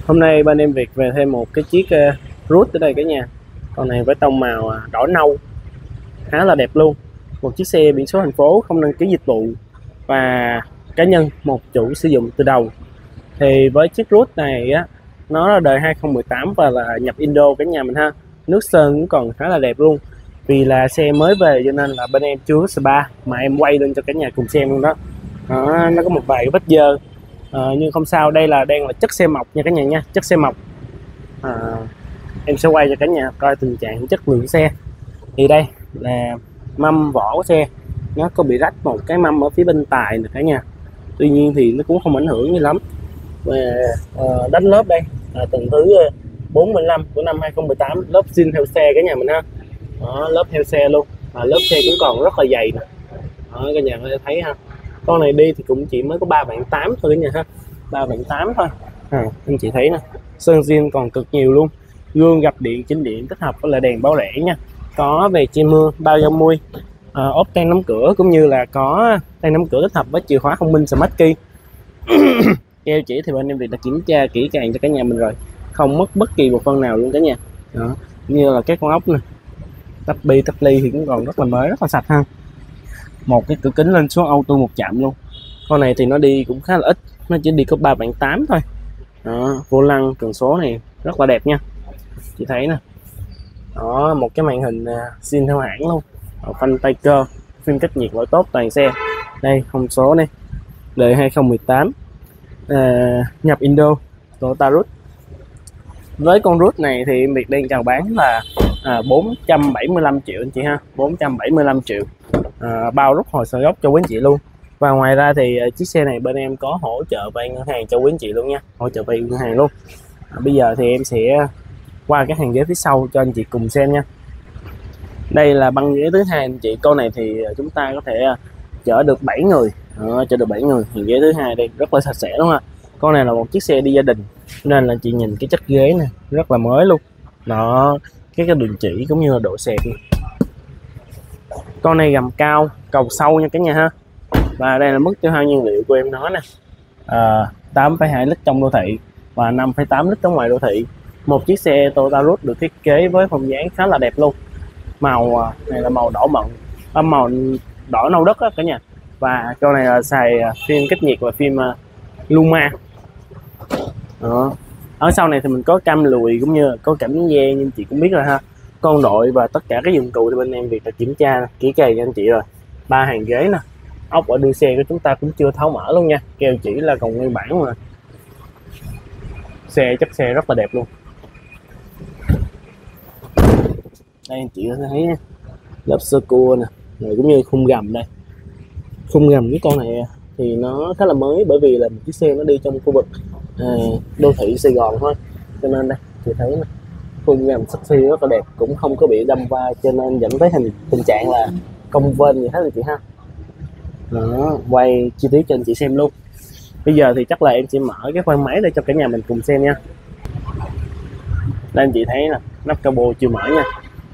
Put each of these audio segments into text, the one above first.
Hôm nay bên em Việt về thêm một cái chiếc Root ở đây cả nhà. Con này với tông màu đỏ nâu khá là đẹp luôn. Một chiếc xe biển số thành phố, không đăng ký dịch vụ và cá nhân, một chủ sử dụng từ đầu. Thì với chiếc Root này á, nó là đời 2018 và là nhập Indo cả nhà mình ha. Nước sơn cũng còn khá là đẹp luôn. Vì là xe mới về cho nên là bên em chưa có spa, mà em quay lên cho cả nhà cùng xem luôn đó. Nó có một vài cái vết dơ, nhưng không sao. Đây đang là chất xe mộc nha cả nhà nha, chất xe mộc. Em sẽ quay cho cả nhà coi tình trạng chất lượng xe. Thì đây là mâm vỏ của xe, nó có bị rách một cái mâm ở phía bên tài nè cả nhà. Tuy nhiên thì nó cũng không ảnh hưởng gì lắm. Về đánh lớp đây là tầng thứ 45 của năm 2018, lớp zin theo xe cả nhà mình ha. Đó, lớp theo xe luôn, lớp xe cũng còn rất là dày nè. Đó, cả nhà có thể thấy ha. Con này đi thì cũng chỉ mới có 3 vạn 8 thôi cả nhà ha, 3 vạn 8 thôi. Anh chị thấy nè, sơn zin còn cực nhiều luôn. Gương gập điện, chỉnh điện tích hợp với lại đèn báo rẽ nha. Có về che mưa, bao dao mui, ốp tay nắm cửa, cũng như là có tay nắm cửa tích hợp với chìa khóa thông minh Smart Key. Keo chỉ thì bên em Việt đã kiểm tra kỹ càng cho cả nhà mình rồi, không mất bất kỳ một phần nào luôn cả nhà. Đó, như là các con ốc nè, tắp ly thì cũng còn rất là mới, rất là sạch ha. Một cái cửa kính lên xuống auto một chạm luôn. Con này thì nó đi cũng khá là ít, nó chỉ đi có 3 vạn 8 thôi. Đó, vô lăng cần số này rất là đẹp nha, chị thấy nè. Đó, một cái màn hình zin theo hãng luôn, phanh tay cơ, phim cách nhiệt lỗi tốt toàn xe. Đây thông số này, đời 2018, nhập Indo, Toyota Root. Với con Root này thì Việt đang chào bán là 475 triệu anh chị ha, 475 triệu, bao rút hồi sở gốc cho quý anh chị luôn. Và ngoài ra thì chiếc xe này bên em có hỗ trợ vay ngân hàng cho quý anh chị luôn nha, hỗ trợ vay ngân hàng luôn. Bây giờ thì em sẽ qua cái hàng ghế phía sau cho anh chị cùng xem nha. Đây là băng ghế thứ hai anh chị. Con này thì chúng ta có thể chở được 7 người, chở được 7 người. Hàng ghế thứ hai đây rất là sạch sẽ đúng không ạ? Con này là một chiếc xe đi gia đình nên là chị nhìn cái chất ghế này rất là mới luôn. Đó, cái đường chỉ cũng như là độ xẹp. Con này gầm cao, cầu sâu nha cả nhà ha. Và đây là mức tiêu hao nhiên liệu của em nói nè, 8,2 lít trong đô thị và 5,8 lít ở ngoài đô thị. Một chiếc xe Toyota Root được thiết kế với phong dáng khá là đẹp luôn. Màu này là màu đỏ mận, màu đỏ nâu đất đó cả nhà. Và con này là xài phim cách nhiệt và phim Luma. Đó. Ở sau này thì mình có cam lùi cũng như có cảm biến gian, nhưng chị cũng biết rồi ha. Con đội và tất cả các dụng cụ thì bên em Việt đã kiểm tra kỹ càng cho anh chị rồi. 3 hàng ghế nè, ốc ở đuôi xe của chúng ta cũng chưa tháo mở luôn nha, keo chỉ là còn nguyên bản mà. Chất xe rất là đẹp luôn. Đây anh chị có thể thấy lớp sơ cua nè, rồi cũng như khung gầm đây. Khung gầm cái con này thì nó khá là mới, bởi vì là một chiếc xe nó đi trong khu vực đô thị Sài Gòn thôi, cho nên đây chị thấy nè, khung gầm sắt xi rất là đẹp, cũng không có bị đâm va, cho nên dẫn tới tình trạng là cong vênh gì hết rồi chị ha. Đó, quay chi tiết cho anh chị xem luôn. Bây giờ thì chắc là em sẽ mở cái khoang máy để cho cả nhà mình cùng xem nha. Đây anh chị thấy nè, nắp cabo chưa mở nha.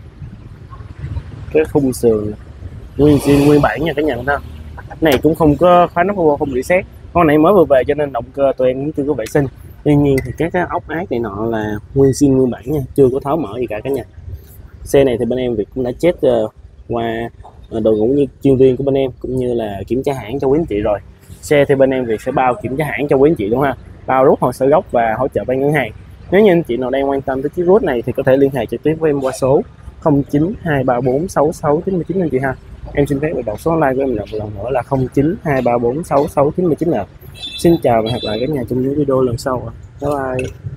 Cái khung sườn nguyên bản nha cả nhà mình ha. Này cũng không có khóa nắp cabo, không reset. Con này mới vừa về cho nên động cơ tụi em cũng chưa có vệ sinh. Tuy nhiên thì các cái ốc ác này nọ là nguyên bản nha, chưa có tháo mở gì cả nhà. Xe này thì bên em Việt cũng đã check qua đội ngũ như chuyên viên của bên em cũng như là kiểm tra hãng cho quý anh chị rồi. Xe thì bên em Việt sẽ bao kiểm tra hãng cho quý anh chị luôn ha, bao rút hồ sơ gốc và hỗ trợ vay ngân hàng. Nếu như anh chị nào đang quan tâm tới chiếc Root này thì có thể liên hệ trực tiếp với em qua số 0923466999 anh chị ha. Em xin phép được đọc số online của em một lần nữa là 0923466999 ạ. Xin chào và hẹn gặp lại các nhà trong những video lần sau. Bye bye.